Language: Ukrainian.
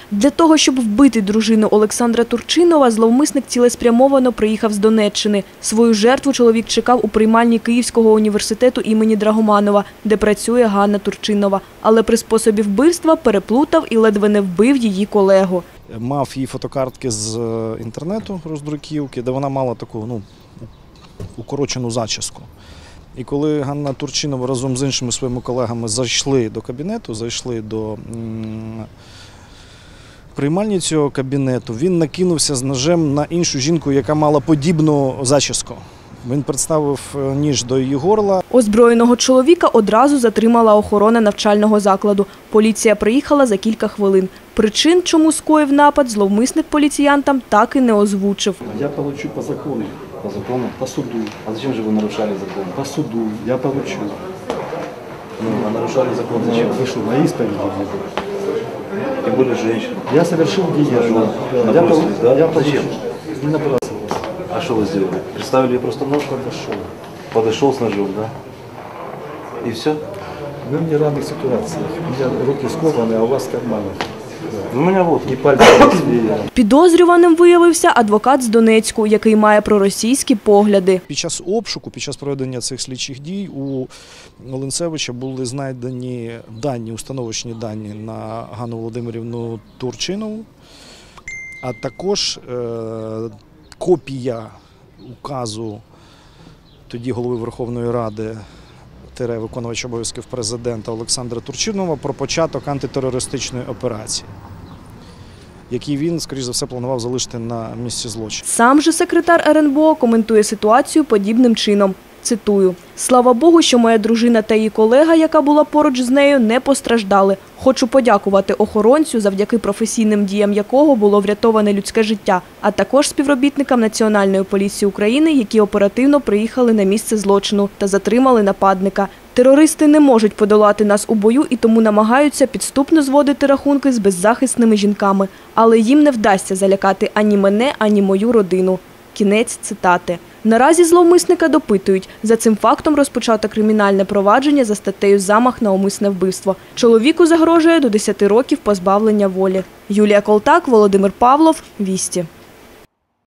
Для того, щоб вбити дружину Олександра Турчинова, зловмисник цілеспрямовано приїхав з Донеччини. Свою жертву чоловік чекав у приймальні Київського університету імені Драгоманова, де працює Ганна Турчинова. Але при способі вбивства переплутав і ледве не вбив її колегу. Мав її фотокартки з інтернету, роздруківки, де вона мала таку укорочену зачіску. І коли Ганна Турчинова разом з іншими своїми колегами зайшли до кабінету, зайшли до приймальні цього кабінету, він накинувся з ножем на іншу жінку, яка мала подібну зачіску. Він представив ніж до її горла. Озброєного чоловіка одразу затримала охорона навчального закладу. Поліція приїхала за кілька хвилин. Причин, чому скоїв напад, зловмисник поліціянтам так і не озвучив. Я получу по закону. По закону? По суду. А зачем же вы нарушали закон? По суду я получу. Ну, а нарушали закон зачем? Вы что, на исповеди не были? Тем более женщина. Я совершил деяние. Набросились, да? Я получу. Зачем? Не набрасывался. А что вы сделали? Представили ей просто нож? Подошел. Подошел с ножом, да? И все? Вы мне равных ситуациях. У меня руки скованы, а у вас в карманах. У меня вот. И пальцы развеяны. Підозрюваним виявився адвокат з Донецьку, який має проросійські погляди. Під час обшуку, під час проведення цих слідчих дій у Оленцевича були знайдені дані, установочні дані на Ганну Володимирівну Турчинову, а також копія указу тоді голови Верховної Ради виконувача обов'язків президента Олександра Турчинова про початок антитерористичної операції, який він, скоріш за все, планував залишити на місці злочину. Сам же секретар РНБО коментує ситуацію подібним чином. Цитую: «Слава Богу, що моя дружина та її колега, яка була поруч з нею, не постраждали. Хочу подякувати охоронцю, завдяки професійним діям якого було врятоване людське життя, а також співробітникам Національної поліції України, які оперативно приїхали на місце злочину та затримали нападника. Терористи не можуть подолати нас у бою і тому намагаються підступно зводити рахунки з беззахисними жінками. Але їм не вдасться залякати ані мене, ані мою родину». Кінець цитати. Наразі зловмисника допитують. За цим фактом розпочато кримінальне провадження за статтею «Замах на умисне вбивство». Чоловіку загрожує до 10 років позбавлення волі. Юлія Колтак, Володимир Павлов, Вісті.